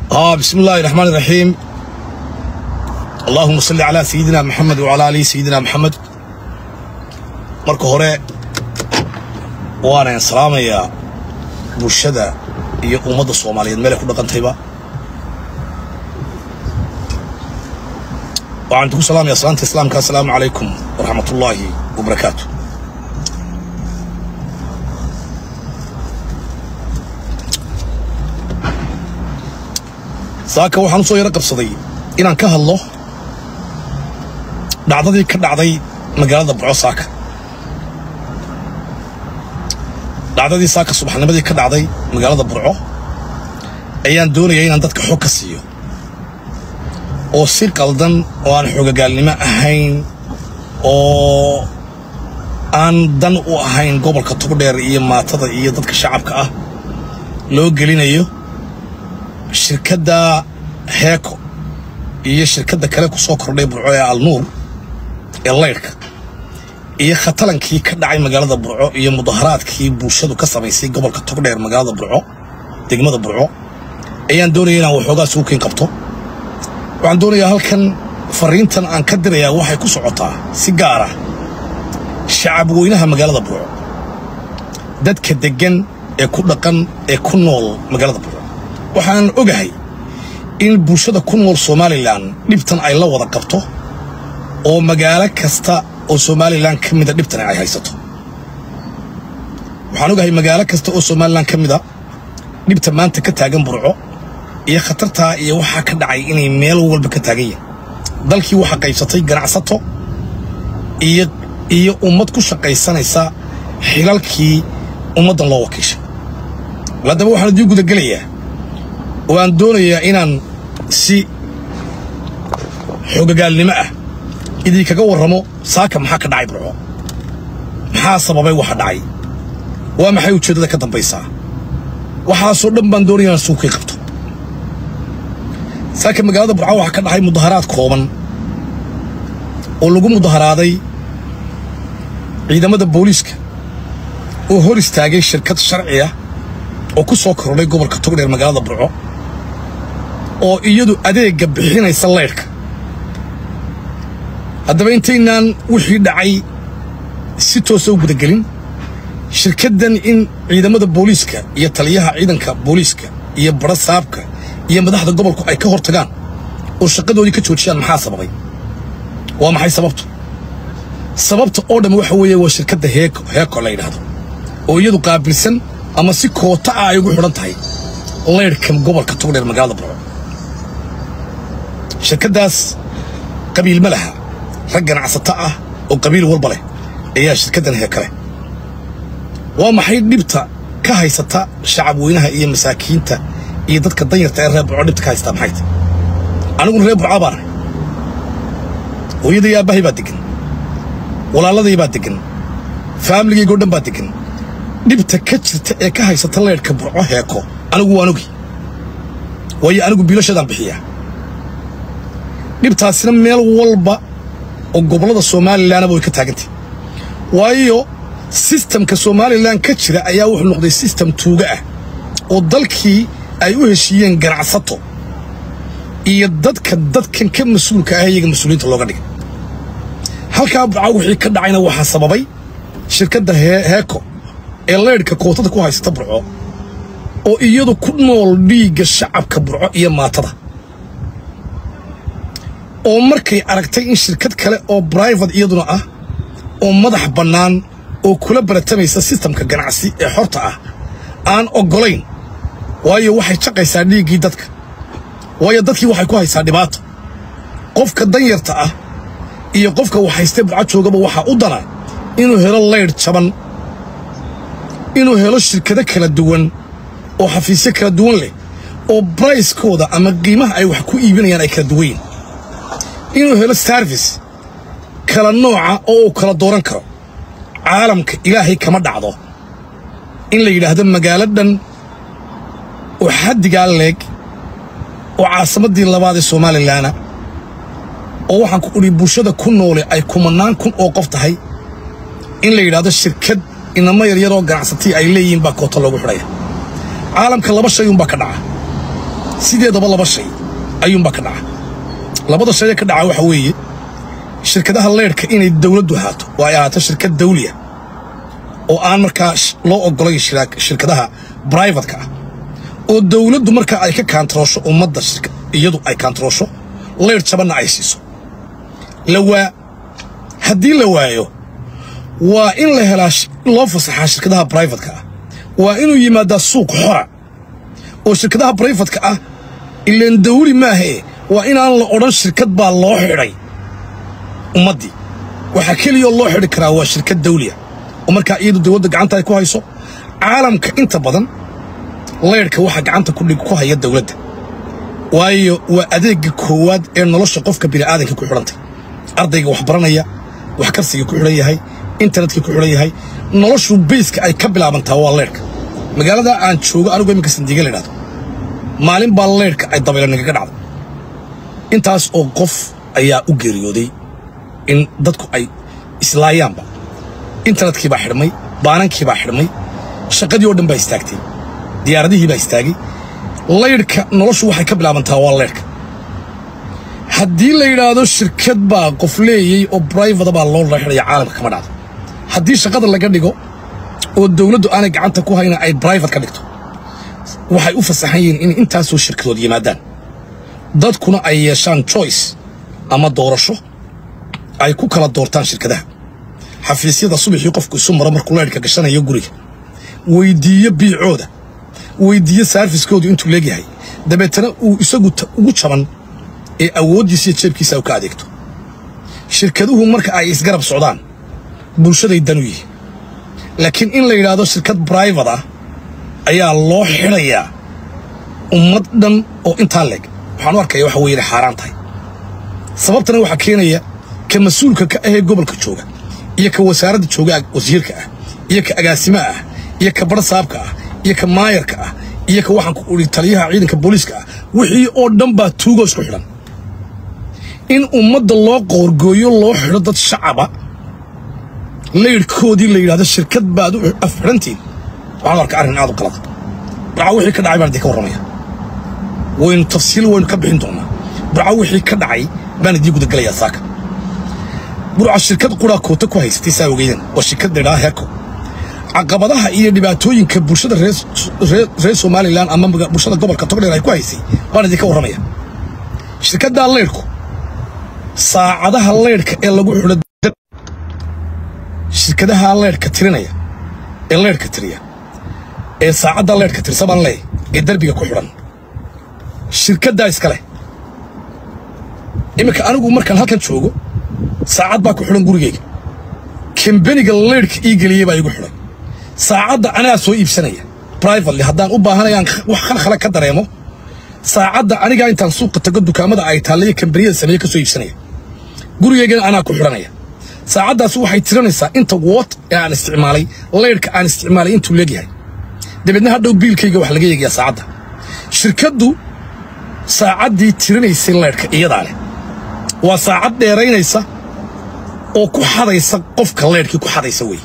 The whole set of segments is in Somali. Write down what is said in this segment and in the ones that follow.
بسم الله الرحمن الرحيم. اللهم صل على سيدنا محمد وعلى آله سيدنا محمد. marka hore waan salaamayaa bulshada iyo ummadda Soomaaliyeed meel ay ku dhaqantayba. waxaan ku salaamayaa salaanta islaamka. Assalaamu alaykum wa rahmatullahi wa barakaatuh. saaka waxaan soo yara qabsaday inaan ka hadlo dhacdadii ka dhacday magaalada Burco saaka. dhacdadii saaka subaxnimadii ka dhacday magaalada Burco ayaan doonayay inaan dadka xog ka siiyo oo si qaldan oo aan xogagaalnimo ahayn oo aan dan u ahayn gobolka Togdheer iyo maatada iyo dadka shacabka ah loo gelinayo shirkadda Heeko iyo shirkadda kale ku soo kordhay Burco ee Alnuur ee leerka iyo khatalankii ka dhacay magaalada Burco iyo mudaharaadkii bulshadu ka samaysay gobolka Togdheer magaalada Burco degmada Burco ayaan doonayay inaan waxoogaa suuqin qabto. waxaan doonayaa halkan fariintan aan ka dirayaa waxay ku socotaa si gaar ah shacab weynaha magaalada Burco, dadka degan ee ku dhaqan ee ku nool magaalada Burco. waxaan ogahay in bulshada ku nool Somaliland dhibtan ay la wada qabto oo magaalo kasta oo Somaliland ka mid ah dhibtan ay haysato. waxaan ogahay magaalo kasta oo Somaliland ka mid ah dhibta maanta ka taagan Burco iyo khatarta iyo waxa ka dhacay inay meel walba ka taagan yihiin. dalkii waxa qaybsatay ganacsato iyo ummad ku shaqaysanaysa xilalkii ummadan loo wakiishay. wadaba waxaan dib guda galayaa waan doonayaa inaan si xogagaalnimo ah idii kaga warramo saaka maxaa ka dhacay Burco, maxaa sababay waxa dhacay, waa maxay ujeedada ka dambaysaa. waxaasoo dhan baan doonayaa inaan suuqii qabto. saaka magaalada Burco waxa ka dhacay mudaharaad kooban oo lagu mudaharaaday ciidamada booliiska oo hor istaagay shirkad sharci ah oo ku soo kordhay gobolka Togdheer magaalada Burco oo iyadu adeega bixinaysa leerka. haddaba intaynaan wixii dhacay si toos ah u gudagelin shirkaddan in ciidamada booliiska iyo taliyaha ciidanka booliiska iyo barasaabka iyo madaxda gobolku ay ka hortagaan oo shaqadoodii ka joojiyaan maxaa sababay, waa maxay sababta oo dhan waxa weeye waa shirkadda Heeko la yiraahdo oo iyadu qaabilsan ama si koota ah ay ugu xiran tahay leerka gobolka Togdheer magaalada Burco. shirkadaas qabiil ma laha, rag ganacsato ah oo qabiil walba leh ayaa shirkaddan Heeko leh. waa maxay dhibta ka haysata shacab weynaha iyo masaakiinta iyo dadka danyarta ee reer Burco dhibta ka haysta maxay tahay? anigu reer Burco baan ahay, hooyaday aabahay baa degan, walaaladii baa degan, faamligayga oo dhan baa degan. dhibta ka jirta ee ka haysata leerka Burco Heeko anigu waan ogi, waayo anigu biilashadaan bixiyaa. dhibtaasina meel walba oo gobolada Somaliland way ka taagantay, waayo systemka Somaliland ka jira ayaa wuxuu noqday system tuuga ah oo dalkii ay u heshiiyeen ganacsato iyo dadkan ka mas'uulka ah iyaga mas'uuliyiinta looga dhigay. halkaa Burco wixii ka dhacayna waxa sababay shirkadda Heeko ee leerka kootada ku haysata Burco oo iyadu ku nool dhiigga shacabka Burco iyo maatada, oo markay aragtay in shirkad kale oo private iyaduna ah oo madax bannaan oo kula baratamaysa systemka ganacsi ee xorta ah aan ogolayn, waayo waxay shaqaysaa dhiiggii dadka, waayo dadkii waxay ku haysaa dhibaato. qofka danyarta ah iyo qofka waxaystay Burco joogaba waxa u dana inuu helo leer jaban, inuu helo shirkado kala duwan oo xafiisyo kala duwan leh oo price-kooda ama qiimaha ay wax ku iibinayaan ay kala duwan yihiin, inuu helo service kala nooca oo uu kala dooran karo. caalamka ilaahay kama dhacdo in la yidhaahdo magaaladan oo xaddigaa leeg oo caasimaddii labaad ee Somaliland oo waxaan ku uri bulshada ku noole ay kumanaan kun oo qof tahay in la yidhaahdo shirkad inama yaryar oo ganacsatii ay leeyihiin baa koota loogu xidhaya. caalamka laba shay un baa ka dhaca. sideedaba laba shay ayuunbaa ka dhaca labada shay ee ka dhaca waxa weeye shirkadaha leerka inay dawladdu ahaato oo ay ahaato shirkad dawliya oo aan markaa loo ogolay shirkadaha private-ka ah oo dawladdu markaa ay ka kaantaroosho ummadda iyadu ay kaantaroosho leer jabanna ay siiso haddii la waayo waa in la helaa loo fasaxaa shirkadaha private-ka ah waa inuu yimaadaa suuq xora oo shirkadaha private-ka ah ilaan dawli maahe waa inaan la odhan shirkad baa loo xidhay ummaddii waxaa keliyoo loo xidhi karaa waa shirkad dawliya oo markaa iyadu dawladda gacanta ay ku hayso caalamka inta badan leerhka waxaa gacanta ku haya dawladda waayo waa adeegga koowaad ee nolosha qofka bini'aadanka ku xidhantay ardayga wax baranaya wax karsiga ku xidhan yahay internetka ku xidhan yahay noloshu bayska ay ka bilaabantaa waa leerhka magaalada aan joogo anigu iminka sandiga la idhahdo maalin baa leerhka ay dabaylo nagaga dhacday intaas oo qof ayaa u geeriyooday in dadku ay islaayaanba internetkii baa xidhmay baanankii baa xidhmay shaqadii oo dhan baa istaagtay diyaaradihii baa istaagay leerhka noloshu waxay ka bilaabantaa waa leerhka haddii la yidhaahdo shirkad baa qof leeyay oo private baa loo xidhaya caalamka kama dhacdo haddii shaqada laga dhigo oo dawladdu aanay gacanta ku hayna ay private ka dhigto waxay u fasaxan yihiin in intaasoo shirkadood yimaadaan dadkuna ay yeeshaan choice ama doorasho ay ku kala doortaan shirkadaha xafiisyada subaxii qofku isu maro markuu leerhka gashanayo guriga weydiiyo biicooda weydiiyo saarfiskoodu intuu leegyahay dabeetana uu isagu ugu jaban ee awooddiisa iyo jeebkiisa u ka adeegto shirkaduhu marka ay isgarab socdaan bulshaday dan u yihiin laakiin in la yidhaahdo shirkad private ah ayaa loo xidhayaa ummad dhan oo intaa leeg waxaan u arkaya waxa weeye xaaraan tahay sababtana waxaa keenaya ka mas-uulka ka ahee gobolka jooga iyo ka wasaaradda jooga wasiirka ah iyo ka agaasimaha ah iyo ka barsaabka ah iyo ka maayarka ah iyo ka waxaan ku uri taliyaha ciidanka booliiska ah wixii oo dhan baa tuugo isku xidhan in ummadda loo qoorgooyo loo xidho dad shacaba leerhkoodii la yidhahdo shirkad baad u afxidhantiin waxaan arka arrin aad u qalad burca wixii ka dhacay baan idinka warramaya waynu tafsiil waynu ka bixin doonaa burca wixii ka dhacay baan idiin gudagalayaa saaka burca shirkad quraa koota ku haysatay saa ogeydan waa shirkad la yidhaha heko caqabadaha iyo dhibaatooyinka bulshada reer somalilan ama bulshada gobolka togdheer ay ku haysay baan idinka warramaya shirkaddaa leerhku saacadaha leerhka ee lagu xidho shirkadaha leerhka tirinaya ee leerhka tiriya ee saacadda leerhka tirsa baan leeyahay ee derbiga ku xidhan shirkaddaa iska leh iminka anigu markaan halkan joogo saacad baa ku xidhan gurigayga kambaniga leerhka ii geliyey baa igu xidhan saacadda anigaa soo iibsanaya privately haddaan u baahanayaan wax khalkhala ka dareemo saacadda anigaa intaan suuqa tago dukaamada ay taallaya kambaniyada sameeye ka soo iibsanaya gurigaygana anaa ku xidhanaya saacaddaas waxay tiranaysaa inta woot ee aan isticmaalay leerhka aan isticmaalay intuu leegyahay dabeedna hadhow biilkayga wax laga eegayaa saacadda shirkaddu saacaddii tirinaysay leerhka iyadaa leh waa saacad dheeraynaysa oo ku xadaysa qofka leerhkii ku xadaysa wey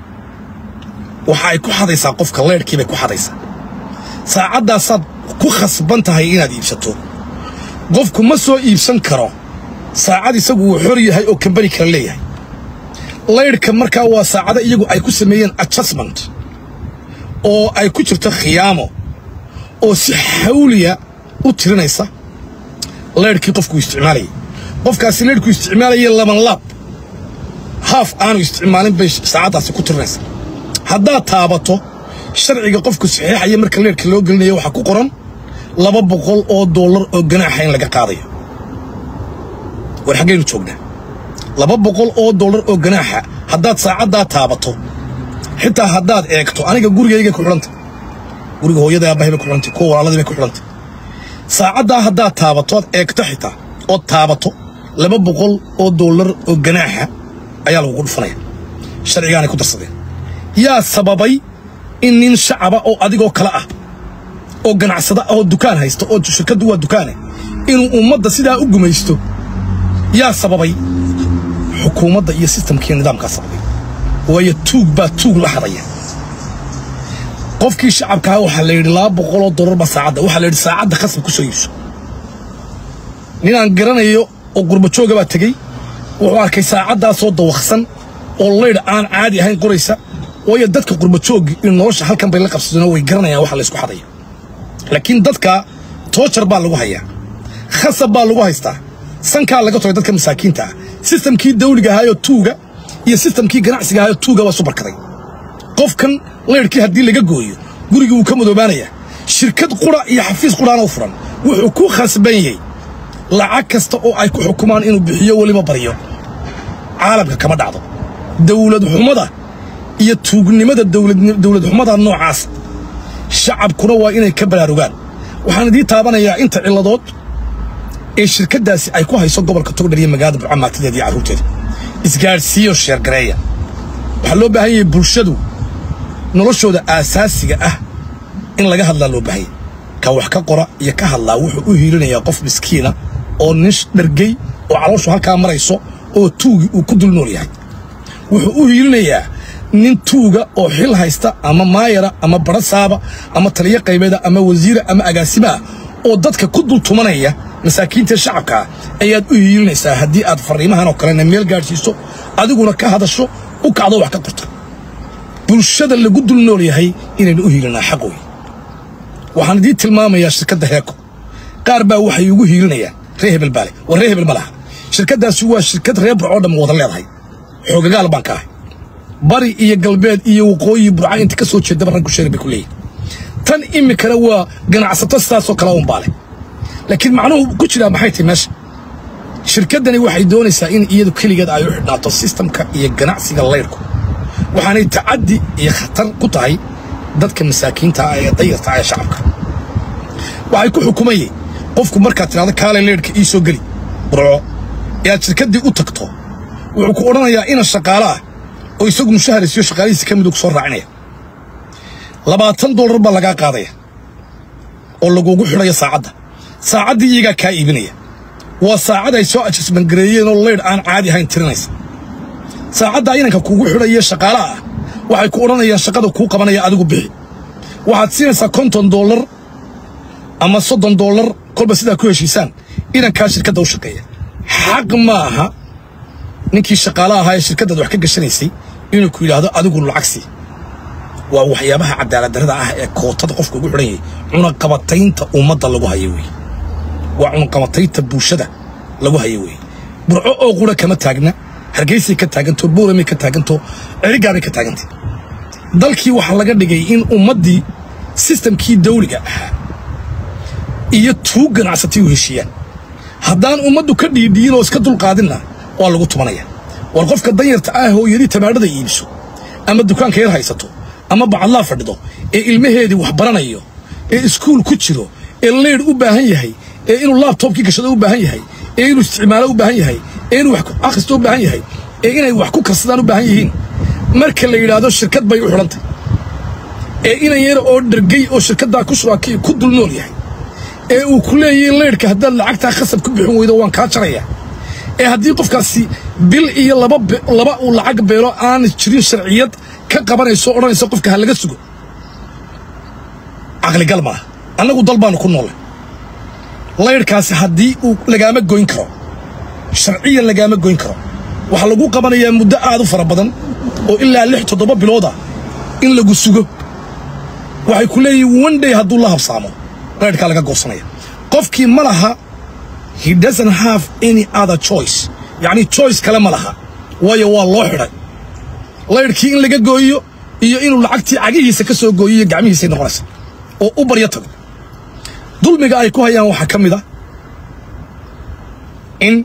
waxa ay ku xadaysaa qofka leerhkii bay ku xadaysaa saacaddaasaad ku khasban tahay inaad iibsato qofku ma soo iibsan karo saacad isagu uu xor yahay oo kambani kale leeyahay leerhka markaa waa saacado iyagu ay ku sameeyeen adjustment oo ay ku jirto khiyaamo oo si xawliya u tirinaysa leerhkii qofku isticmaalayay qofkaasi leerhku isticmaalayay laban laab haaf aanu isticmaalin bay saacaddaasi ku tirinaysa haddaad taabato sharciga qofku saxiixaya marka leerhka loo gelinayo waxaa ku qoran $200 oo ganaaxa in laga qaadayo war xaggaynu joognaa $200 oo ganaaxa haddaad saacaddaa taabato xitaa haddaad eegto aniga gurigayga ku xidhanta guriga hooyada aabbahay bay ku xidhantay kuwa walaaladii bay ku xidhantay saacaddaa haddaad taabato aad eegto xitaa ood taabato $200 oo ganaaxa ayaa lagugu dhufanaya sharcigaanay ku darsadeen yaa sababay in nin shacaba oo adigoo kale ah oo ganacsada oo dukaan haysta oo shirkaddu waa dukaane inuu ummadda sidaa u gumaysto yaa sababay xukuumadda iyo sistamkiiyo nidaamkaa sababay waayo tuug baa tuug la hadaya qofkii shacabka waxa la yiri $200 ba saacada waxa la yiri saacada khasab ku soo iibso ninaan garanayo oo gurba jooga ba tagay wuxuu arkay saacadaas oo dawaqsan oo leeyd aan caadi ahayn qoraysa oo dadka gurba joogi in nolosha halkan bay la qabsadeen way garanayaan waxa la isku xadayo laakiin dadka toojar baa lagu hayaa khasab baa lagu haystaa sanka laga toray dadka masaakiinta systemkii dawliga ahayo tuuga iyo systemkii ganacsiga ahayo tuuga waa super kaday qofkan leerkii hadii laga gooyo guriga uu ka madoobaanaya shirkad qura iyo xafiis quraana u furan wuxuu ku khasban yahay lacag kasta oo ay ku xukumaan inuu bixiyo waliba bariyo caalamka kama dhacdo dawlad xumada iyo tuugnimada dawlad xumada noocaas shacabkuna waa inay ka baraarugaan waxaan idin taabanayaa inta ciladood ee shirkadaasi ay ku hayso gobolka Togdheer iyo magaalada Burcamaatideed iyo caruurteeda isgaarsiyo sheer gareeya waxa loo baahan yahay bulshadu noloshooda asaasiga ah in laga hadla loo baahan ka wax ka qora iyo ka hadla wuxuu u hiilinayaa qof miskiina oo nish dhargay oo calooshu halka marayso oo tuugi uu ku dul nool yahay wuxuu u hiilinayaa nin tuuga oo xil haysta ama maayara ama barasaaba ama taliye qaybeeda ama wasiir ama agaasima oo dadka ku dul tumanaya masaakiinta shacabka ayaad u hiilinaysaa hadii aad fariimahan oo kale meel gaarsiiso adiguna ka hadasho u kacdo wax ka qorto bulshada lagu dul nool yahay inaynu u hiilinaa xaqooy waxaan idin tilmaamayaa shirkadda Heeko qaar baa waxay ugu hiilinayaan reehbel baale war reehbel malaha shirkadaasi waa shirkad reeb oo dhan wada leedahay xoogagaal baan ka bari iyo galbeed iyo waqooyi burca inta ka soo jeeda baran ku sheegay kulay tan imikana waa ganacsato sidaas oo kala un baale laakiin macnuhu ku jira maxay tahay meesha shirkadani waxay doonaysaa in iyadu kaligeed ay u xidhnaato systemka iyo ganacsiga leerku waxaanay taadi iyo khatar ku tahay dadka masaakiinta ah ee dayarta ah shacabka waxay ku xukumayeen qofku marka tiraado kaale leerka ii soo gali burco ee shirkadii u tagto wuxuu ku oranayaa in shaqaalaha oo isagu mushahariisiyo shaqaalihiisa ka mid soo raacinaya $20 ba laga qaadaya oo lagu xirayo saacadii iyaga ka iibinaya waa saacad ay soo adjustment gareeyeen oo leer aan caadi ahayn tirinaysa saacada inanka kugu xirayo shaqaalaha waxay ku oranayaan shaqada ku qabanaya adigu bixi waxaad siinaysaa $50 ama $30 kolba sida ku heshiisaan inanka shirkadda u shaqeeya xaq maaha ninkii shaqaalaha ahaa ee shirkadda wax ka gashanaysay inuu ku yiraahdo adigu lacag sii waa waxyaabaha cadaalad darrada ah ee kootada qofka ugu xiran yahay cunaqabataynta ummadda lagu hayo weey waa cunaqabataynta bulshada lagu hayo weey burco oo qura kama taagna hargeysa ka taaganto boorame ka taaganto erigaaba ka taagantay dalkii waxa laga dhigay in ummadii systemkii dawliga ahaa iyo tuug ganacsati u heshiiyaan haddaan ummaddu ka dhiidhiin oo iska dulqaadina waa lagu tumanaya war qofka danyarta ah hooyadii tamaadada iibso ama dukaanka yar haysato ama bacadlaa fadhido ee ilmaheedii wax baranayo ee iskuul ku jiro ee leer u baahan yahay ee inuu laptopkii gashado u baahan yahay ee inuu isticmaalo u baahan yahay ee inuu wax akhristo u baahan yahay ee inay wax ku karsadaan u baahan yihiin marka la yiraahdo shirkad bay u xirantay ee inay yar oo dhargay oo shirkadda ku shuraakay ku dul nool yahay ee uu ku leeyahay leerka haddii lacagta khasab ku bixin weydo waan ka jaraya ee haddii qofkaasi bil iyo laba uu lacag beelo aan jirin sharciyad ka qabanayso oranayso qofka ha laga sugo aqli galma anagu dalbaan ku nool leerkaasi haddii uu lagaama goyn karo sharciyan lagaama goyn karo waxa lagu qabanayaa muddo aad u fara badan oo ilaa 6-7 bilooda in lagu sugo waxay ku leeyihiin one day hadduu la habsaamo leerka laga goosanaya qofkii malaha he doesn't have any other choice yani choice kale malaha waayo waa loo xiray leerkii in laga gooyo iyo inuu lacagtii cagihiisa ka soo gooyo gacmihiisa noqonaysa oo u baryo tago dulmiga ay ku hayaan waxa kamid ah in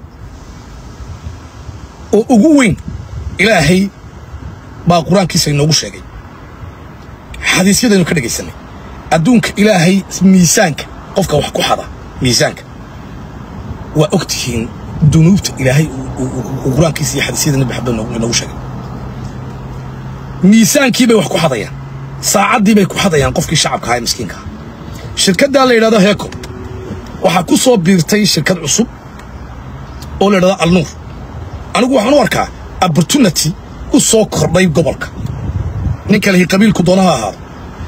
oo ugu weyn ilaahay baa quraankiisa inoogu sheegay xadiisyadaynu ka dhageysanay adduunka ilaahay miisaanka qofka wax ku xada miisaanka waa ogtihiin dunuubta ilaahay uu quraankiisa iyo xadiisyada nabi xabban inoogu sheegay miisaankii bay wax ku xadayaan saacadii bay ku xadayaan qofkii shacabka ahaa miskiinka shirkadda la yiraahdo Heeko waxa ku soo biirtay shirkad cusub oo la yiraahdo Alnuur anigu waxaan u arkaa opportunity u soo kordhay gobolka ninka leh qabiilku doonaha ahaa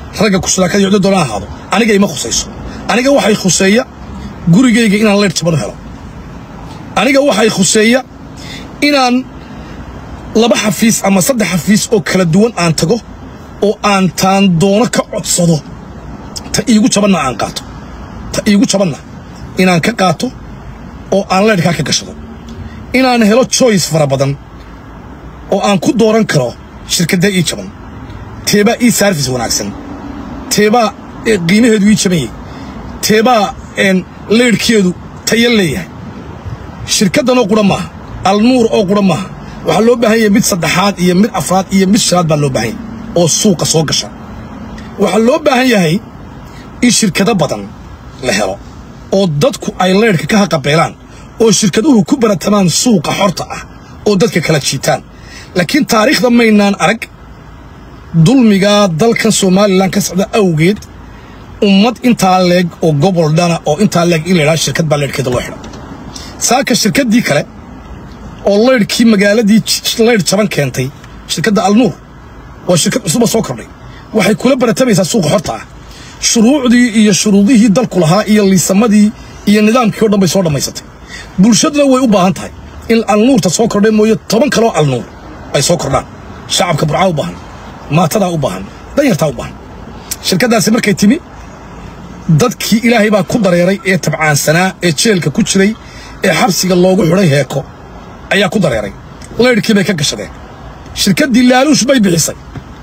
ragga ku shiraakada iyo doonaa ahaado aniga ima khusayso aniga waxay khuseeya gurigayga inaan leer jaban helo aniga waxay khuseeya inaan laba xafiis ama saddex xafiis oo kala duwan aan tago oo aan taan doono ka codsado ta iigu jabanna aan qaato ta iigu jabanna inaan ka qaato oo aan leerka ka gashado inaan helo choice fara badan oo aan ku dooran karo shirkadda ii jaban teeba ii service wanaagsan teeba qiimaheedu ii jaban yahay teeba leerkeedu tayo leeyahay shirkaddan oo qura maaha alnuur oo qura maaha waxaa loo baahan yahay mid saddexaad iyo mid afraad iyo mid shanaad baa loo baahan yahay oo suuqa soo gasha waxaa loo baahan yahay in shirkado badan la helo oo dadku ay leerka ka haqabeelaan oo shirkaduhu ku baratamaan suuqa xorta ah oo dadka kala jiitaan laakiin taariikhda maynaan arag dulmiga dalkan Soomaaliland ka socda awgeed ummad intaa leeg oo gobol dhana oo intaa leeg in la yiraahdo shirkad baa leerkeeda loo xidho saaka shirkadii kale oo leerkii magaaladii leer jaban keentay shirkadda alnuur waa shirkad cusub soo kordhay waxay kula baratamaysaa suuqa xorta ah shuruucdii iyo shuruudihii dalku lahaa iyo liisamadii iyo nidaamkii oo dhan bay soo dhamaysatay bulshaduna way u baahan tahay in alnuurta soo kordhay mooyo 10 kale oo alnuur ay soo kordhaan shacabka burca u baahan maatada u baahan danyarta u baahan shirkadaasi markay timi dadkii ilaahay baa ku dareeray ee tabcaansanaa ee jeelka ku jiray ee xabsiga loogu xidhay heeko ayaa ku dareeray leerkii bay ka gashadeen shirkaddii laaluush bay bixisay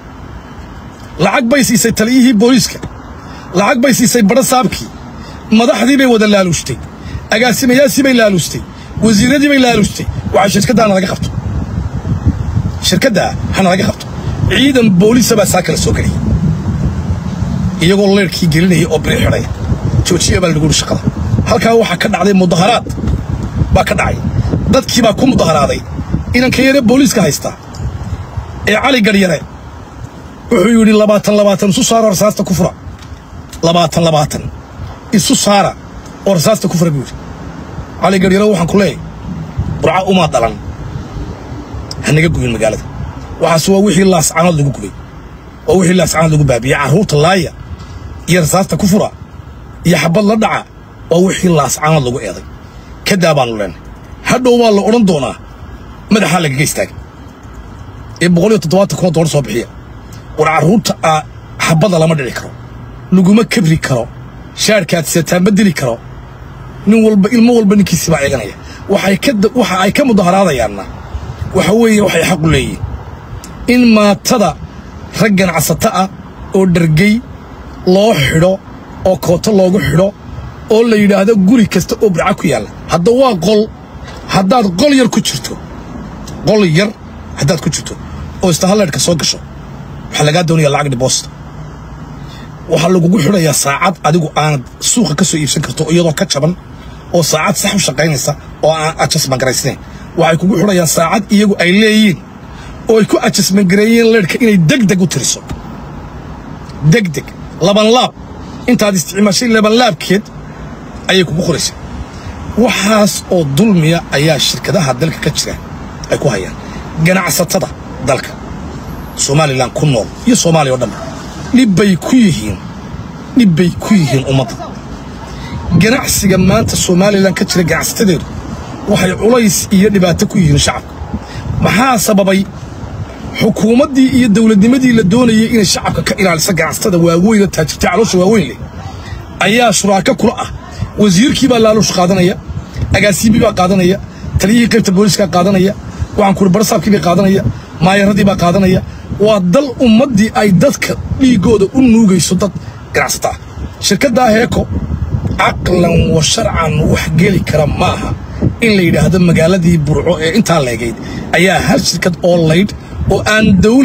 lacag bay siisay taliyihii booliiska lacag bay siisay barasaabkii madaxdii bay wada laaluushtay agaasimayaasii bay laaluushtay wasiiradii bay laaluushtay waxa shirkaddaana laga qabto shirkadda hana laga qabto ciidan booliis baa saa kala soo galiyay iyagoo leerkii gelinayay oo biri xidhay joojiye baa lagu shaqada halkaa waxa ka dhacday mudaharaad baa ka dhacay dadkii baa ku mudaharaaday inanka yare booliiska haysta ee cali garyare wuxuu yidhi 20 isu saara rasaasta ku fura 20 isu saara oo rasaasta ku fura buu yidhi cali garyare waxaan ku leeyahay burca uma dhalan hanaga gubin magaalada waxaas waa wixii laascaanood lagu gubay oo wixii laascaanood lagu baabiyay carruurta laaya iyo rasaasta ku fura iyo xabad la dhaca oo wixii laascaanood lagu eeday ka daabaan leenay hadhow waa la odhan doonaa madaxa laga istaag ee $170 soo bixiya war carruurta xabada lama dhici karo laguma kabri karo shaarkaad seetaan bedeli karo nin walba ilmo walba ninkiisa baa eeganaya waxa ay ka mudaharaadayaanna waxa weeye waxay xaq u leeyihiin in maatada rag ganacsata ah oo dhargay loo xidho oo kooto loogu xidho oo la yidhaahdo guri kasta oo burca ku yaalla hadda waa qol haddaad qol yar ku jirto qol yar haddaad ku jirto oo istahalleedhka soo gasho waxaa lagaa doonayaa lacag dhiboosta waxaa lagugu xidhayaa saacad adigu aanad suuqa ka soo iibsan karto iyadoo ka jaban oo saacad sax u shaqaynaysa oo aan adjustment garaysnayn waxay kugu xidhayaan saacad iyagu ay leeyihiin oo ay ku adjustment gareeyeen leerka inay degdeg u tiriso degdeg laban laab intaad isticmaashay laban laabkeed ayay kugu qoraysaa waxaas oo dulmiya ayaa shirkadaha dalka ka jira ay ku hayaan ganacsatada dalka Soomaaliland ku nool iyo Soomaaliya oo dhan dhibbay ku yihiin ummadda ganacsiga maanta Soomaaliland ka jira ganacsadeedu waxay culays iyo dhibaato ku yihiin shacabka maxaa sababay xukuumaddii iyo dawladnimadii la doonayay inay shacabka ka ilaaliso ganacsatada waaweyn oo taajirta caloosha waaweyn leh ayaa shuraaka kula ah wasiirkii baa laaluush qaadanaya agaasiimii baa qaadanaya taliyihii qaybta booliiska qaadanaya waxaan ku barasaabkii baa qaadanaya maayaradii baa qaadanaya waa dal ummadii ay dadka dhiigooda u nuugayso dad ganacsata shirkadda heeko aqlan wa sharcan wax geli kara maaha in la yiraahdo magaaladii burco ee inta leegayd ayaa hal shirkad oo leyd oo aan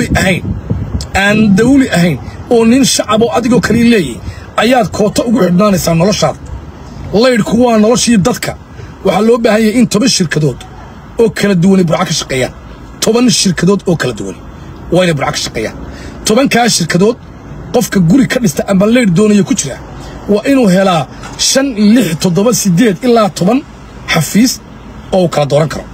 dawli ahayn oo nin shacab oo adigoo kale leeyay ayaad koota ugu xidhnaanaysaa noloshaada leydku waa noloshii dadka waxaa loo baahan yahay in 10 shirkadood oo kala duwan burca ka shaqeeyaan 10 shirkadood oo kala duwan wayna burca ka shaqeeyaan 10 ka shirkadood qofka guri ka dhista ama leyd doonaya ku jira waa inuu helaa 5 6 7 8 ilaa 10 xafiis oo kala dooran karo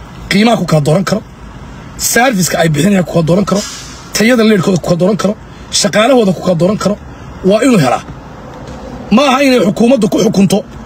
qiimaha ku kala dooran karo serviceka ay bixinayaan ku kala dooran karo tayada leedkooda ku kala dooran karo shaqaalahooda ku kala dooran karo waa inuu helaa ma aha inay xukuumaddu ku xukunto